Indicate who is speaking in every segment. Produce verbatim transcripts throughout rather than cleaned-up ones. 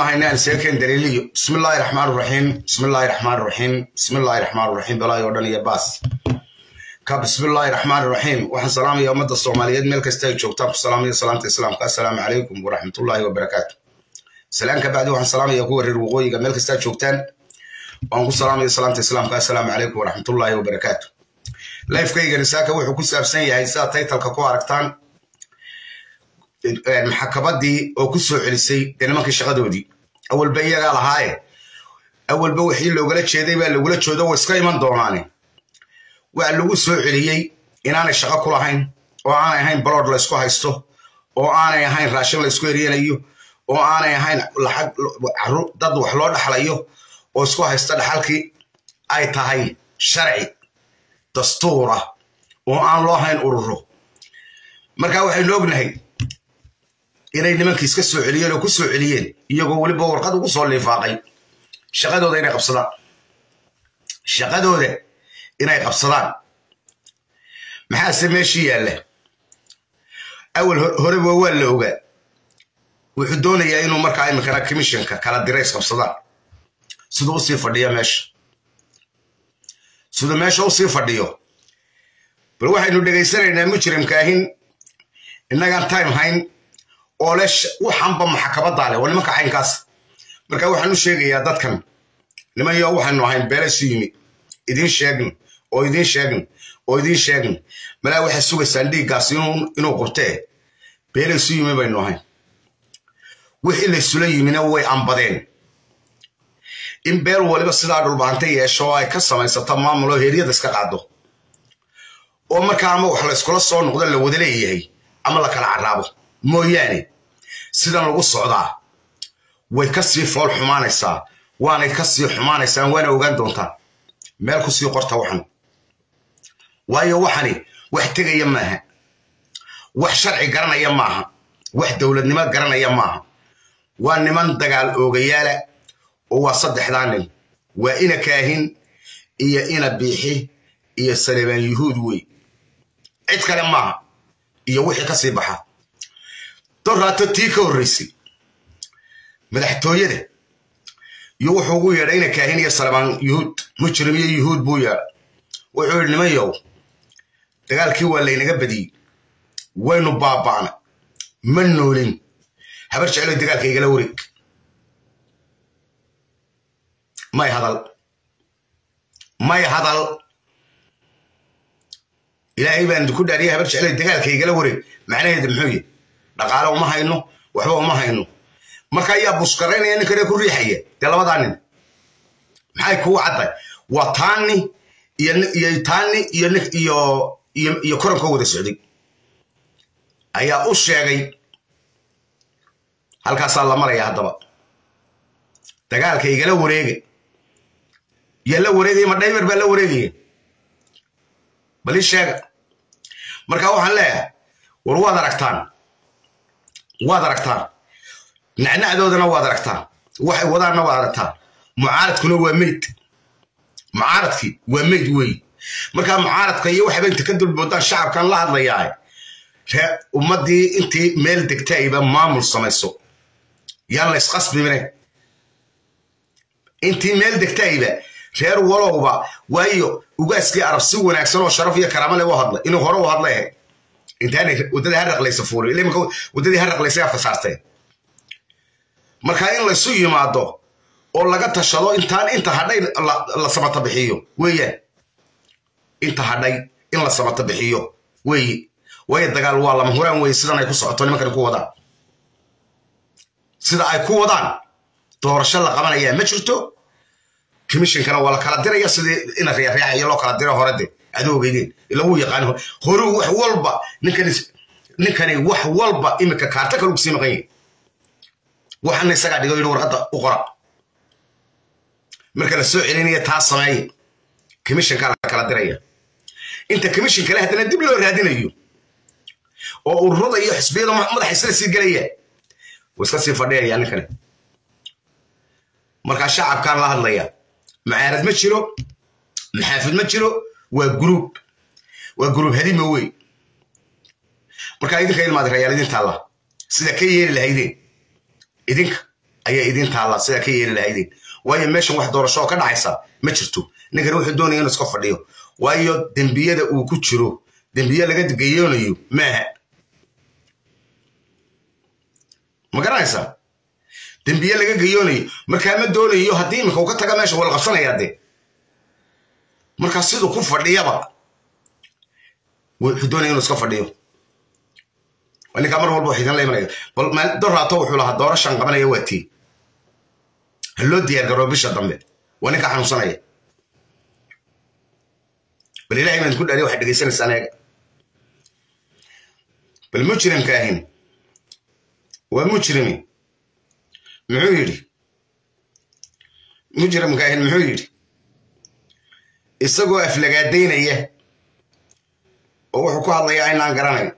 Speaker 1: هنا سكن دليلي بسم الله الرحمن الرحيم بسم الله الرحمن الرحيم بسم الله الرحمن الرحيم بلا يودن يا باس كاب بسم الله الرحمن الرحيم وحن سلام يا أمد الصوماليات ملك استيج شوكتاب سلام يا سلامة السلام السلام عليكم ورحمة الله وبركاته سلام كبعد وحن سلام يا كور الرغوي ملك استيج شوكتان وأنقول سلام يا سلامة السلام السلام عليكم ورحمة الله وبركاته لايف كي جلساك وحكوا سابسين يا هيسا تايتل كقو عرقتان المحكمات دي oo ku soo celisay nimankii shaqadoodii awal bayaga lahaay awal ba wixii looga jeeday baa lagu joodo way iska iman doonaan waa lagu soo celiyay inaanay shaqo ku lahayn oo aanay ahayn blood la isku haysto oo aanay ahayn raashin la isku eriyanayo oo aanay ahayn lacag dad wax loo dhaxlayo oo isku haysta dhaxalkii ay tahay sharci dastuur ah oo aan loo hayn ururo marka waxay noognahay inay nimankii iska soo celiyeen oo ku soo celiyeen iyagoo waliba warqad ugu soo liifaaqay shaqadooda inay qabsadaan shaqadooda inay qabsadaan maxaa sameeyay yaalla awal hore waa la ogaa wuxuu doonayaa inuu markaa imika commissionka kala direys qabsadaan sidoo u sii fadhiyo meesha sidoo meesha u sii fadhiyo bal waxaynu dhageysanaynaa mujrimka ahin innagaan time hayn oo leesh waxanba maxkamada leh wali marka xaynkaas marka waxaan u sheegayaa dadkan niman iyo waxaanu ahayn beelasiimi idin sheegin oo idin sheegin oo idin sheegin malaa waxa sugaysan dhiigaas inuu inuu qortee beelasiimi baynu ahayn wixii la sulayimina way ambadeen in beel waliba sidaa dhulbaantay yeesho ay ka samaysato maamulo heeriyada iska qaado oo marka ama wax la iskula soo noqdo la wada leeyahay ama la kala caraabo mooyaane sidan lagu socdaa way ka sii fool xumaanaysaa waanay ka sii xumaanaysaa waana ogaan doontaa meel ku sii qorta waxan waayo waxani wax tegaya maaha wax sharci garanaya maaha wax dawladnimo garanaya maaha waa niman dagaal oogayaala oo waa saddexdaan nin waa ina kaahin iyo ina biixi iyo Saleebaan Yuhuud way cid kale maaha iyo wixii ka sii baxa doraato tii ka horreysay madaxtooyada iyo wuxuu ugu yeedhay ina kaahin iyo Saleebaan Yuhuud mujrim iyo Yuhuud buu yeedhay wuxuu yidhi nimayow dagaalkii waa laynaga badiyey waynu baaba'na ma noolin habar jecelo dagaalka igala wareeg may hadal may hadal ilaahay baan ku dhaariyay habar jecelo dagaalka igala wareeg macnaheedu muxuu yahay dhaqaale uma hayno waxba uma hayno marka ayaa buskareynaya ninka ku riixaya de labada nin maxay ku wacday waa taani iyo iyo taani iyo iyo iyo koranka wada socday ayaa u sheegay halkaas la maraya hadaba dagaalka igala wareegay yalla wareegay ma dhaybar baa la wareegay bali sheeg marka waxaan leeyahay war waad aragtaan waad aragtaan nacnacdoodana waad aragtaan waxay wadaana waad aragtaan mucaaradkuna waa meyd mucaaradkii waa meyd wey marka mucaaradka iyo waxba inta ka dulboodaan shacabkan la hadlayaa ree ummadii intii meel degtayba maamul samayso yaan la isqasbine intii meel degtayba reer walowba waayo ugaaskii arab si wanaagsan oo sharaf iyo karaamo leh u hadlay inuu hore u hadlay intaanay wadada haraqlaysa fuulay ilaa marka wadadii haraqlaysa ka saartay marka in la isu yimaado oo laga tashado intaan inta hadhay la samata bixiyo weeyaan inta hadhay in la samata bixiyo weey way dagaal waa lama huraan weey sidan ay ku socoto nimankan ku wadaan sida ay ku wadaan doorasho la qabanaya ma jirto commission kana wala kala diraya sidii in riyaa iyo loo kala diro hore de adoogeydin ila uu yaqaan hore wax walba ninkani ninkani wax walba imika kaarta kale uu siimay waxaan isaga dhigo inuu warqada u qora marka la soo celinaya taas sameey commission kala kala diraya inta commission kale hadana dib loo raadinayo oo ururada iyo xisbiyada madax isla sii galaya waska sii fadhiyaya ninkani marka shacabkan la hadlaya معارض ما تشيرو محافظ ما تشيرو وجروب وجروب هذه موي مركا إذا كان ما أدري يا لدين تلا سيدا كي يري لهيدين إذنك ayaa idin taalla sida ka yeeli lahaydeen waayo meeshan wax doorasho ka dhacaysa ma jirto ninkan wuxuu doonaya inuu iska fadhiyo waayo dembiyada uu ku jiro dembiye laga geyoonayo maaha ma garanaysaa dembiye laga geyoonayo markaa ma doonayo haddii iminka uu ka taga meesha wala qabsanaya dee markaa siduu ku fadhiyaba wuxuu doonaya inuu iska fadhiyo ninkaa mar walba wax idin la imanaya bal doraato wuxuu lahaa doorashan qabanaya waa tii ha loo diyaar garoo bisha dambe waa ninka xanuunsanaya bal ilaahay baan ku dhaariya waxaad dhegaysanaysaan eega bal mujrimka ahin waa mujrimi muxuu yidhi mujrimka ahin muxuu yidhi isagoo aflagaadaynaya oo wuxuu ku hadlayaa inaan garanayn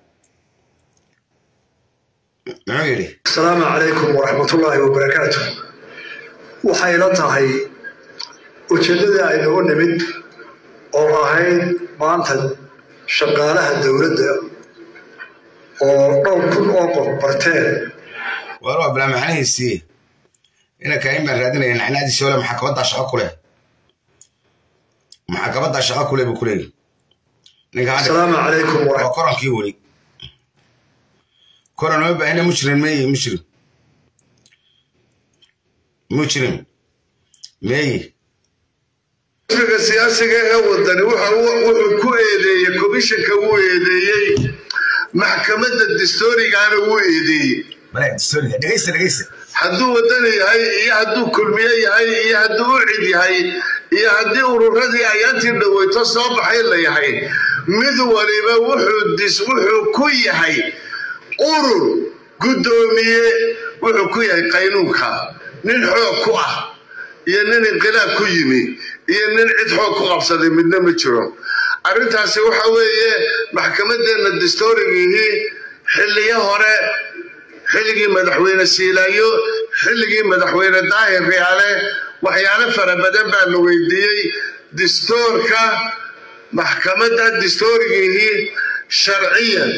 Speaker 1: muxuu yidhi
Speaker 2: asalaamu calaykum waraxmatullaahi wabarakaatu waxay la tahay ujeeddadii aynu u nimid oo ahayd maanta shaqaalaha dowladda oo dhowr kun oo qof barteen
Speaker 1: waa bilaa macnihiisii ina kaahin baan raadinaya nacnaadiisi ole maxakamaddaa shaqo ku leh maxakamaddaa shaqo ku leh buu ku leeyahy ninka
Speaker 2: asalaamu calaykum
Speaker 1: waa korankii weli koran uma baahina mujrim meeyi mujrim mujrim meeyi
Speaker 3: xisbiga siyaasiga ee wadani wuxuu ku eedeeyey komishanka wuu eedeeyey maxkamadda dastuurigaana wuu eedeeyey
Speaker 1: dhegeysta dhegeysta
Speaker 3: hadduu wadani yahay iyo hadduu kulmiye yahay iyo hadduu ucid yahay iyo haddii ururadii ayaantii dhaweyto soo baxay la yahay mid waliba wuxuu ku yahay urur guddoomiye wuxuu ku yahay qaynuunka nin xoog ku ah iyo nin inqilaab ku yimi iyo nin cid xoog ku qabsaday midna ma jiro arrintaasi waxa weeye maxkamaddeena dastuurigihii xilliyo hore xilligii madaxweyne Siilaayo xilligii madaxweyne Daahir Riyaale waxyaalo fara badan baa la weydiiyey dastuurka maxkamadda dastuurigihii sharciyan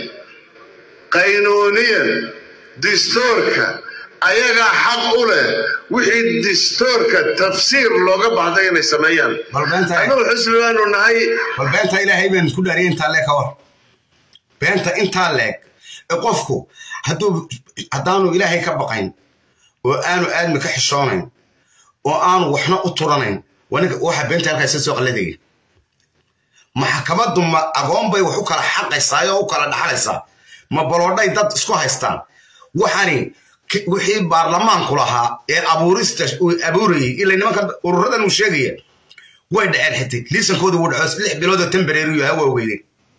Speaker 3: qaynuuniyan dastuurka ayaga xaq u leh wixii dastuurka tafsiir looga baahday inay sameeyaan anuu xisbi baanu nahay
Speaker 1: bal beenta ilaahay baan ku dhaariyay intaa leeg ka war beenta intaa leeg ee qofku hadduu haddaanu ilaahay ka baqayn oo aanu aadmi ka xishoonayn oo aanu waxna u turanayn waxa beenta halkaas soo qaladaya maxkamaddu ma agoon bay wax u kala xaqaysaa oo u kala dhaxlaysaa ma baloodhay dad isku haystaan waxani wixii baarlamaanku lahaa ee abuurista uu abuurayay ilaa nimanka ururadan uu sheegaya way dhaceen xitay liisankooda wuu dhaco lix bilood oo temporary ah waa weeyeen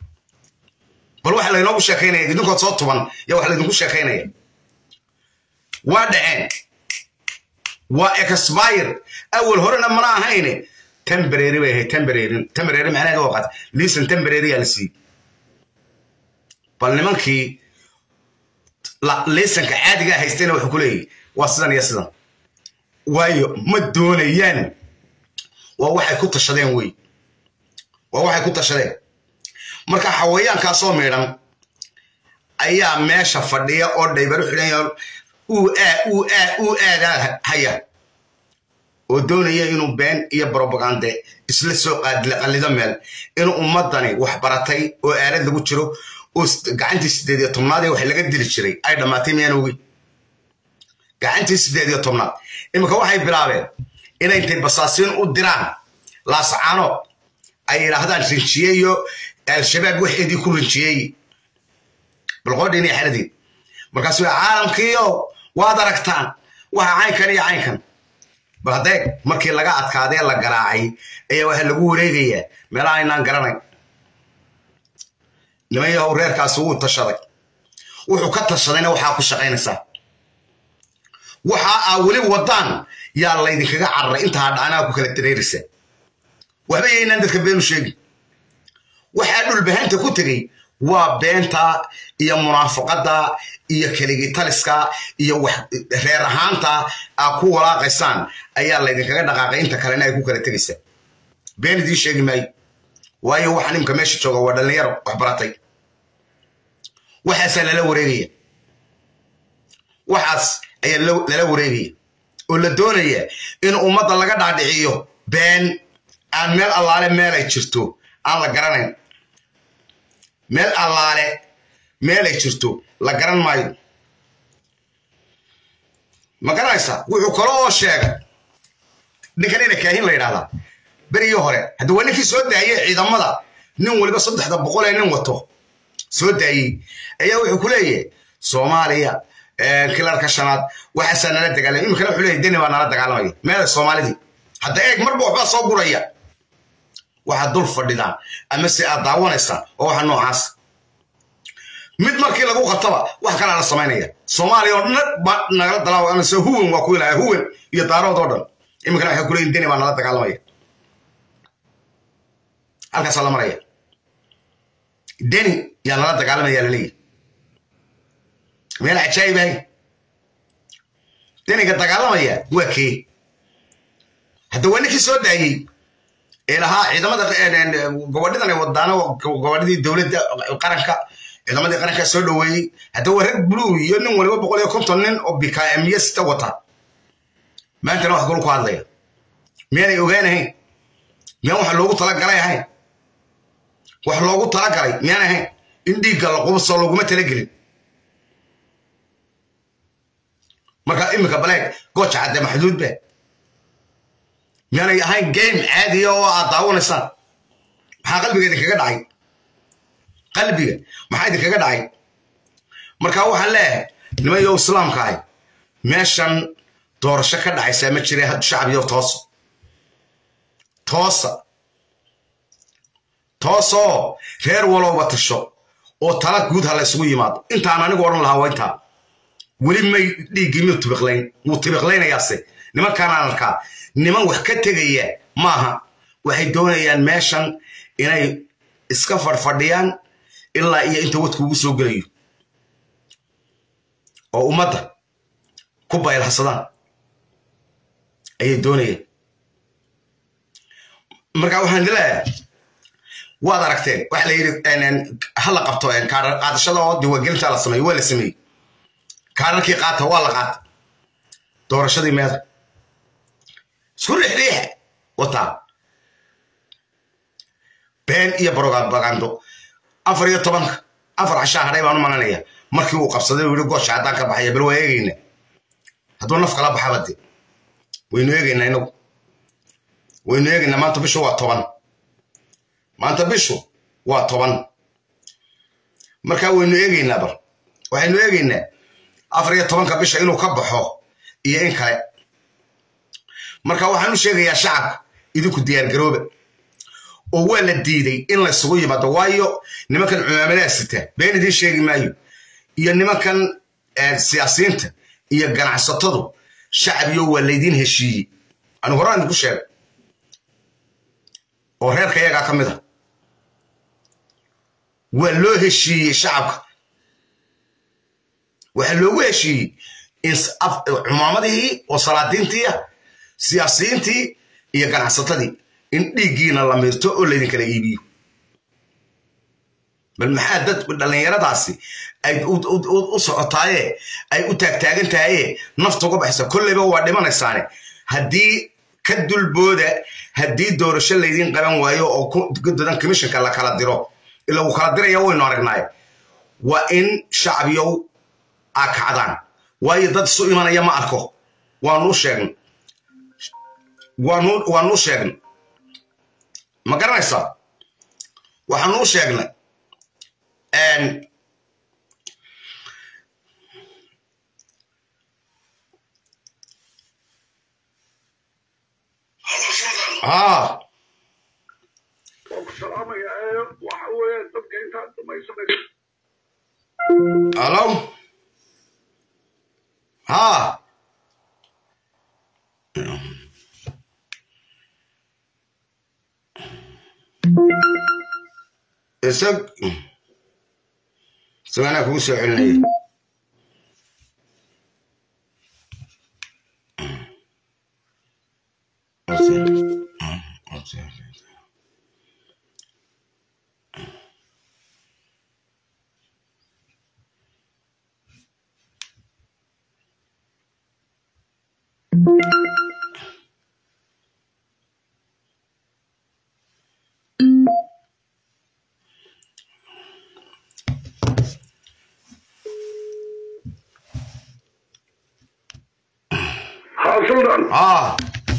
Speaker 1: bal waxa la inoo sheekaynaya idinkood soo tuban yaa waxa la idinku sheekaynaya waa dhaceen waa expire awal horena mana ahayne temporary way ahayd temporary temporary macnaheedu waa qaad liisan temporary yaa la siiyey bal nimankii liisanka caadiga haystayna wuxuu ku leeyahay waa sidan iyo sidan waayo ma doonayaan waa waxay ku tashadeen wey waa waxay ku tashadeen marka xawayaankaa soo miidhan ayaa meesha fadhiya oo dhaybaru xidhanya uu aa uu aa uu aadaa haya oo doonaya inuu been iyo propaganda isla soo qaadila qallido meel inuu ummadani wax baratay oo aalad lagu jiro oo gacantii sideed iyo tobnaad ee wax laga dili jiray ay dhamaatay miyaan ogi gacantii sideed iyo tobnaad imika waxay bilaabeen inay intay basaasiin u diraan laascaano ay yidhaahdaan rinjiye iyo al-shabaab waxeedii ku rinjiyey balqoodhiin iyo xaladii markaas waa caalamkiiyo waad aragtaan waxa caynkan iyo caynkan bal hadeeg markii laga adkaadee la garaacay ayaa waxa lagu wareegayaa meelaha aynaan garanayn niman yahow reerkaasi wuu tashaday wuxuu ka tashadayna waxaa ku shaqaynaysaa waxa aa weli wadaan yaa laydinkaga cararay intaa dhaanaa ku kala dareeraysa waxba yaynaan dadka beenu sheegin waxaa dhulbahanta ku tegey waa beenta iyo munaafaqada iyo keligii taliska iyo reer ahaanta aa ku walaaqaysaan ayaa laydinkaga dhaqaaqay inta kalena ay ku kala tegaysaa been idii sheegi maayo waayo waxa nimka meesha jooga waa dhalinyaro wax baratay waxaasaa lala wareegaya waxaas ayaa lala wareegaya ولا دونية إن أمة الله قد عدعيه بين أن مل الله على مل يشرتو الله قرنين مل الله على مل يشرتو لا قرن ماي ما قرنيسا ويقولوا شيء نكلينا كاهين لا يرادا بريو هره هذا وين في سود دايي ciidamada nin waliba saddex boqol nin wato soo daayay ayaa wuxuu ku leeyahay Soomaaliya ee kilarka shanaad waxa sanad dagaalay imika wuxuu leeyahay deni baa nala dagaalamay meel Soomaalidi hadda eeg marba waxba soo guraya waxa dul fadhidaan ama si aad daawanaysa oo waxa noocaas mid markii lagu qabtaba wax kala la sameynaya Soomaaliya oo nagala dalaaw ama soo huwan waa ku ilaahay huwan iyo daarood oo dhan imika waxa ku leeyahay deni baa nala dagaalamay halka salaam maraya deni yaa nala dagaalamaya la leeyahay meel ajaayib ah deniga dagaalamaya waa kee hadda waa ninkii soo daayay ee lahaa ciidamada gobadhidan ay wadaana gobadhidii dawladda qaranka ciidamadii qaranka soo dhaweeyay hadda waa rag blue iyo nin waliba boqol iyo konton nin oo B K M sita wata maanta wax kale ku hadlaya meel ogaanahay meel wax loogu tala galay ahay wax loogu tala galay meel ahay in dhiigga la qubso laguma tala gelin marka imika baleeg gooja cadde maxduud be يعني هاي جيم عادي أو أطاون السنة ما قلبي كذا كذا داعي قلبي ما حد كذا داعي مركوا حلاه لما يو سلام كاي ماشان دور شكل داعي سامع شريه هاد الشعب يو توص توص توصو غير ولو بتشو أو تلاك جود هلا سوي مات أنت أنا نقول لها وأنت ولي ما يجي متبقلين متبقلين يا سي لما كان على الكا niman wax ka tagaya maaha waxay doonayaan meeshan inay iska farfadhiyaan ilaa iyo inta wadku ugu soo galayo oo umada ku baylhasadaan ayay doonayaan marka waxaan dilayaa waad aragteen wax la yiri hal qabto een kaar qaadashada oo diiwaangelinta la sameeyo waa la sameeyay kaararkii qaata waa la qaata doorashadii meed سكول ريح وطا بين يا بروغان باغاندو افر يا طبان افر عشاء هري بانو مانانيا markii uu qabsaday wili goosh cadaan ka baxay bal way eegayna haduu naf kala baxabadi waynu eegayna inagu waynu eegayna maanta bishu waa toban maanta bishu waa toban marka waynu eegayna bar waxaynu eegayna afar iyo toban ka bisha inuu ka baxo iyo in kale marka waxaan u sheegayaa shacabka idinku diyaar garooba oo waa la diiday in la isugu yimaado waayo nimankan cumaamada sita been idin sheegi maayo iyo nimankan siyaasiyiinta iyo ganacsatadu shacab iyo waa leedin heshiiyey anu horaan ku sheegay oo reerka iyaga ka mid ah waa loo heshiiyey shacabka waxa loogu heshiiyey in cumaamadii oo salaadiintii siyaasiyiintii iyo ganacsatadii in dhiiggiina la meerto oo leedin kala iibiyo bal maxaa dad dhalinyaradaasi ay u socotaaye ay u taagtaagan tahay nafta uga baxaysa kolleyba waa dhimanaysaane haddii ka dulbooda haddii doorasho leydin qaban waayo oo gudadan commissionka la kala diro ila uu kala diraya waynu aragnay waa in shacbiyow aa kacdaan waayo dad isu imanaya ma arko waanu u sheegnay waanu sheegnay ma garanaysaa waxaanu u sheegnay ها الو ها اسق سمعنا كوسع علني
Speaker 4: سلطان
Speaker 1: اه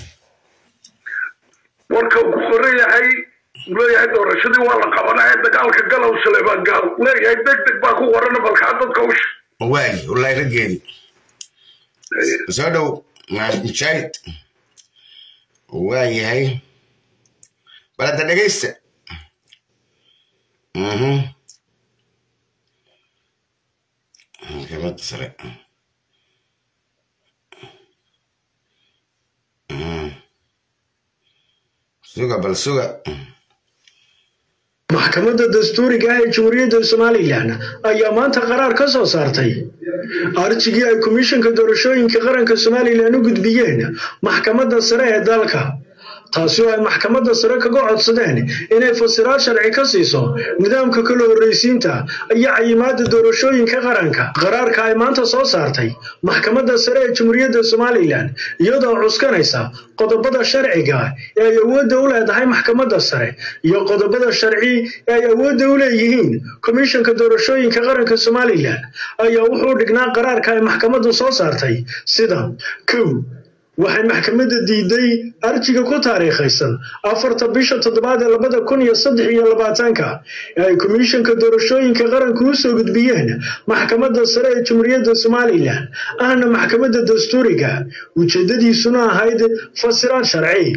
Speaker 4: warka ku qorayahay leeyahay doorashadii waa la qabanaya dagaalka galow Saleebaan gaal leeyahay degdeg baa ku waran balka dadka u
Speaker 1: waay wallahi rageeni soo dhow mujahid waayahay balada dhageysta mhm كمان تسرق سوق بالسوق
Speaker 5: محكمة الدستوري قاعد جمهورية الصومالية أيام أنت قرار كسر صارتي أرتجي الكوميشن كدرشوين كقرن كالصومالي لأنه قد بيجين محكمة السرية ذلك taasoo ay maxkamadda sare kaga codsadeen inay fasiraad sharci ka siiso nidaamka kala horreysiinta iyo cayimaada doorashooyinka qaranka qaraarka ay maanta soo saartay maxkamadda sare ee Jamhuuriyadda Soomaaliland iyadoo cuskanaysa qodobada sharciga ee ay awoodda u leedahay maxkamadda sare iyo qodobada sharci ee ay awoodda u leeyihiin komishanka doorashooyinka qaranka Soomaaliland ayaa wuxuu dhignaa qaraarka ay maxkamaddu soo saartay sida kow waxay maxkamadda diiday arjiga ku taariikhaysan afarta bisha toddobaad ee labada kun iyo saddex iyo labaatanka ee ay komishanka doorashooyinka qaranku u soo gudbiyeen maxkamadda sare ee Jamhuuriyadda Soomaaliland ahna maxkamadda dastuuriga ujeedadiisuna ahayd fasiraad sharci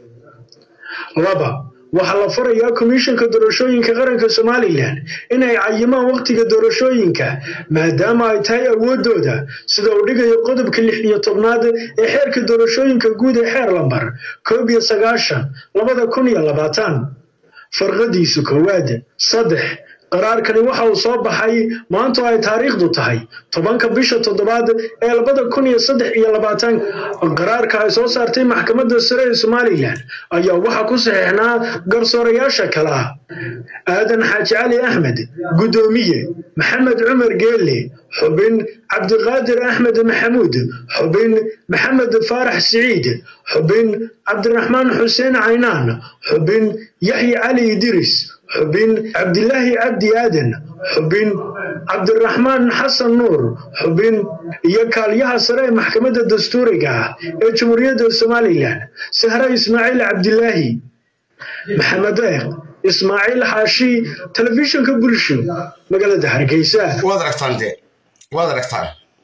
Speaker 5: laba waxa la farayaa komishanka doorashooyinka qaranka Soomaaliland inay cayimaan waqtiga doorashooyinka maadaama ay tahay awoodooda sida uu dhigayo qodobka lix iyo tobnaad ee xeerka doorashooyinka guud ee xeer lambar koob iyo sagaashan labada kun iyo labaatan farqadiisu koowaad saddex qaraarkani waxa uu soo baxay maanta ay taariikhdu tahay tobanka bisha toddobaad ee labada kun iyo saddex iyo labaatan qaraarka ay soo saartay maxkamadda sare ee Soomaaliland ayaa waxa ku saxeexnaa garsoorayaasha kala aadan xaaji cali axmed gudoomiye maxamed cumar geelle xubin cabdiqaadir axmed maxamuud xubin maxamed faarax siciid xubin cabdiraxmaan xuseen caynaan xubin yaxya cali idris xubin cabdilaahi cabdi aadan xubin cabdiraxmaan xasan nuur xubin iyo kaaliyaha sare ee maxkamadda dastuuriga ee Jamhuuriyadda Soomaaliland sahra ismaaciil cabdilaahi maxamed deeq ismaaciil xaashi telefishinka bulsho magaalada Hargeysa
Speaker 1: waad aragtaan de waad aragtaan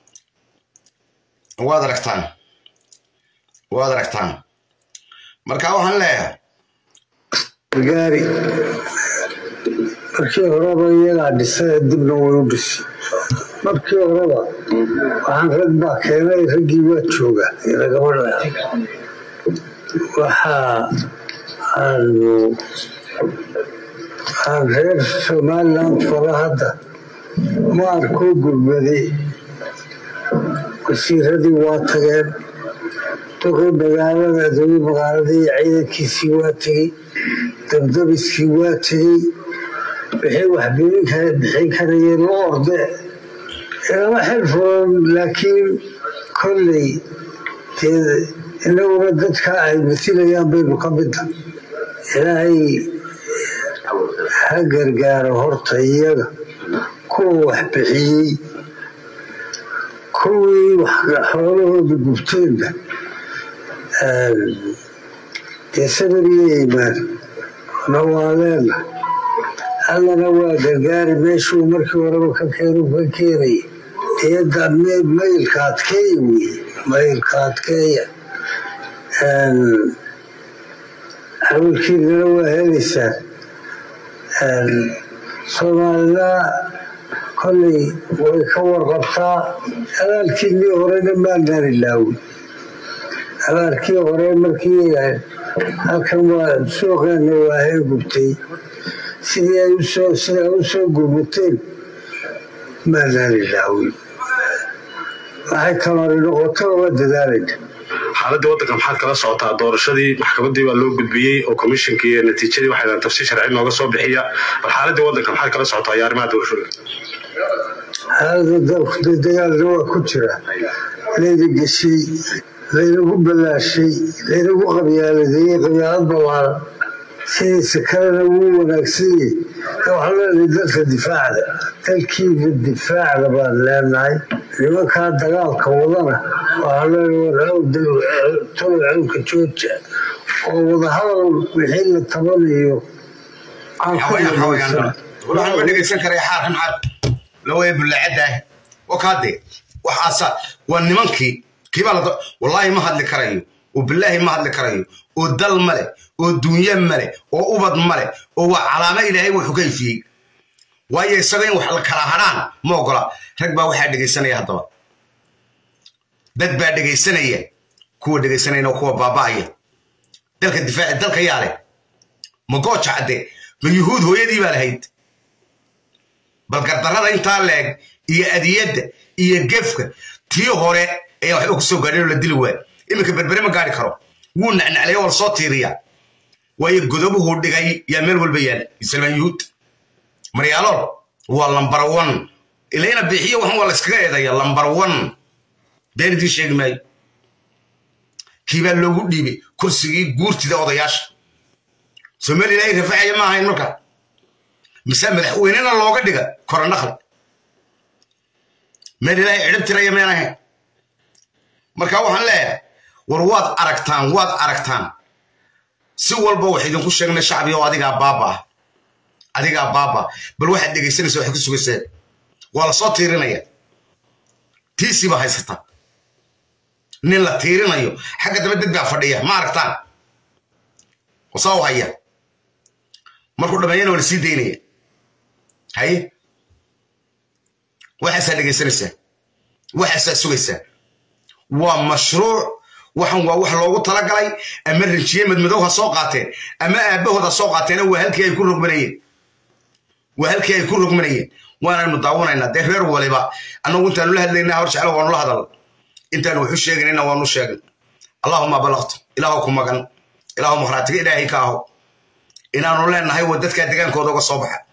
Speaker 1: waad aragtaan waad aragtaan marka waxaan leeyahay
Speaker 6: gaari markii horeba iyagaa dhisay dibna way u dhisay markii horeba waxaan rag baa keenay raggii waa jooga lagama dhahay waxaa aanu aan reer Somaliland fara hadda ma arko gurmaday wasiiradii waa tageen duqii magaalada duqii magaaladii ciidankiisii waa tegey dabdabiskii waa tegey wixii wax bixin kara bixin karayeen loo orde ilama xilfuran laakiin kolley inaguna dadka ay masilayaan baynu ka midda ilaahay ha gargaaro horta iyaga kuwa wax bixiyey kuwii xoolahooda gubteenna dee sabir iyo iimaan nawaaleenna allana waa gargaari meeshuu markii horeba ka keenu ka keenay iyada maylka adkeeya wey maylka adkeeya hawlkiinana waa helaysaan soomaalina kolley way ka warqabtaa abaalkiinii horena maanaan ilaawin abaalkii hore markii halkan waa suuqeena waahay gubtay sidii ay usoo sida ay usoo gurmateen maanaan ilaawin waxay kaloo noqoto waa dadaalayna
Speaker 7: xaaladda waddanka maxaad kala socotaa doorashadii maxkamaddii waa loo gudbiyey oo komishankii iyo natiijadii waxay dhahan tafsiir sharci nooga soo bixiya bal xaaladda waddanka maxaad kala socotaa iyo arrimaha doorashooyinka
Speaker 6: xaaladda dalku dee dagaalna waa ku jira layna geshay laynagu ballaashay laynagu qabyaaladeeyey qabyaalad ballaaran sidiisa kalena wuu wanaagsanyey waxaan leenahay dalka difaacda dalkiina difaacda baan leenahay nimankaa dagaalka wadana waxaa leeyahay tolo cawlka jooja oo wadahadal wixii la tabanayo
Speaker 1: waxaan ma dhegaysan karay xaaran xaar lawaya bullacadaah wakaade waxaasa waa nimankii kiibaa wallaahi ma hadli karayo oo billaahi ma hadli karayo oo dal male oo dunya male oo ubad male oo waa calaamo ilaahay wuxuu ka ifiyey waayo isaga in wax la kala hadhaan ma ogola rag baa waxaa dhegaysanaya haddaba dad baa dhegaysanaya kuwa dhegaysanayna kuwa baaba'aya dalka difaaci dalka yaale ma gooja cadde ma yuhuud hooyadii baa lahayd bal gardarrada intaa leeg iyo adiyadda iyo gefka tii hore ayaa waxba ku soo gaadhin oo la dili waay iminka berbere ma gaari karo wuu nacnaclaya oo lasoo tiiriya waayo godobuhu dhigay yaa meel walba yaal islamaan yuhuud maryaalool waa lambar one ilayna bixiyo waxan waa la iskaga eedaya lambar one been idii sheegi maayo kii baa loogu dhiibay kursigii guurtida odayaasha somalilan ay rafacaya ma ahayn marka mise madaxweynena looga dhiga korandhaqli meel ilaahay cidhib tiraya meen ahayn marka waxaan leeyahay war waad aragtaan waad aragtaan si walba wax idinku sheegnay shacbi oo adigaa baaba ah adigaa baaba bal waxaad dhegaysanaysa waxay ku sugayseen waa la soo tiirinaya tiisiiba haysata nin la tiirinayo xagga daba dad baa fadhiya ma aragtaan wasaa u haya markuu dhammeeyana waa la sii daynaya haye waxaasaa dhegaysanaysaa waxaasaa sugaysaa waa mashruuc waxan waa wax loogu talagalay ama rinjiye madmadow ha soo qaateen ama aabbahood ha soo qaateena waa halkii ay ku rogmanayeen waa halkii ay ku rogmanayeen waanaynu daawanaynaa dee reer waliba annagu intaanu la hadlaynaa hor jeclo waanu la hadal intaanu waxu sheeganayna waanu sheegay allahuma balaqtu ilaahu ku magan ilaahu makhraatiga ilaahay ka aho inaanu leenahay waa dadkaa degaankooda uga soo baxa